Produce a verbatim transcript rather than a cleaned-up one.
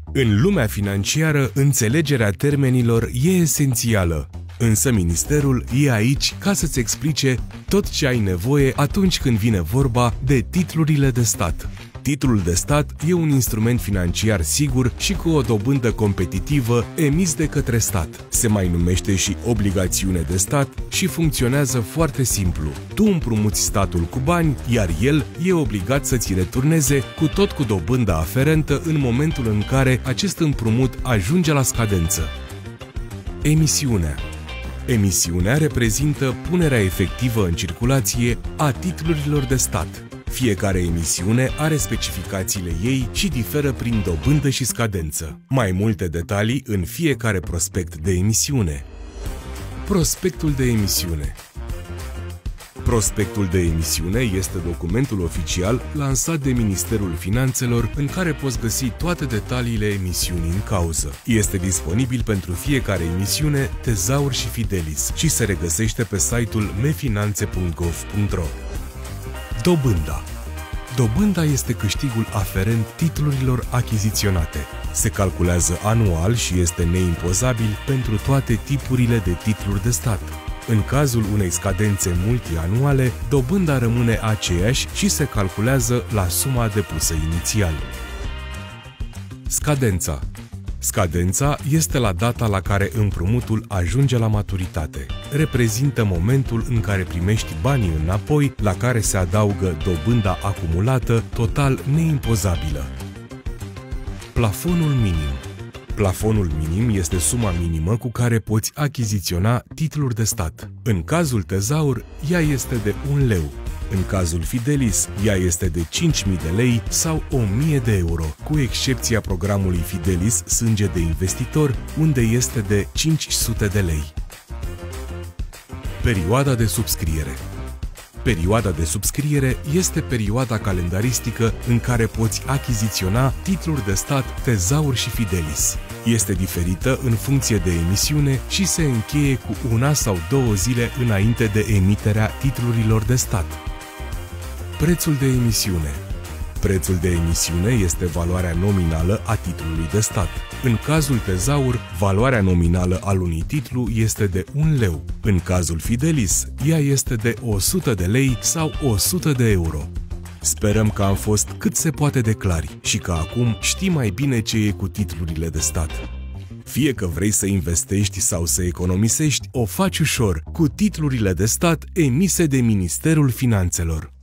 În lumea financiară, înțelegerea termenilor e esențială, însă ministerul e aici ca să-ți explice tot ce ai nevoie atunci când vine vorba de titlurile de stat. Titlul de stat e un instrument financiar sigur și cu o dobândă competitivă emis de către stat. Se mai numește și obligațiune de stat și funcționează foarte simplu. Tu împrumuți statul cu bani, iar el e obligat să ți returneze cu tot cu dobânda aferentă în momentul în care acest împrumut ajunge la scadență. Emisiunea. Emisiunea reprezintă punerea efectivă în circulație a titlurilor de stat. Fiecare emisiune are specificațiile ei și diferă prin dobândă și scadență. Mai multe detalii în fiecare prospect de emisiune. Prospectul de emisiune. Prospectul de emisiune este documentul oficial lansat de Ministerul Finanțelor în care poți găsi toate detaliile emisiunii în cauză. Este disponibil pentru fiecare emisiune, Tezaur și Fidelis și se regăsește pe site-ul me finanțe punct gov punct ro. Dobânda. Dobânda este câștigul aferent titlurilor achiziționate. Se calculează anual și este neimpozabil pentru toate tipurile de titluri de stat. În cazul unei scadențe multianuale, dobânda rămâne aceeași și se calculează la suma depusă inițial. Scadența. Scadența este la data la care împrumutul ajunge la maturitate. Reprezintă momentul în care primești banii înapoi, la care se adaugă dobânda acumulată, total neimpozabilă. Plafonul minim. Plafonul minim este suma minimă cu care poți achiziționa titluri de stat. În cazul Tezaur, ea este de un leu. În cazul Fidelis, ea este de cinci mii de lei sau o mie de euro, cu excepția programului Fidelis Sânge de Investitor, unde este de cinci sute de lei. Perioada de subscriere. Perioada de subscriere este perioada calendaristică în care poți achiziționa titluri de stat Tezaur și Fidelis. Este diferită în funcție de emisiune și se încheie cu una sau două zile înainte de emiterea titlurilor de stat. Prețul de emisiune. Prețul de emisiune este valoarea nominală a titlului de stat. În cazul Tezaur, valoarea nominală al unui titlu este de un leu. În cazul Fidelis, ea este de o sută de lei sau o sută de euro. Sperăm că am fost cât se poate de clari și că acum știi mai bine ce e cu titlurile de stat. Fie că vrei să investești sau să economisești, o faci ușor cu titlurile de stat emise de Ministerul Finanțelor.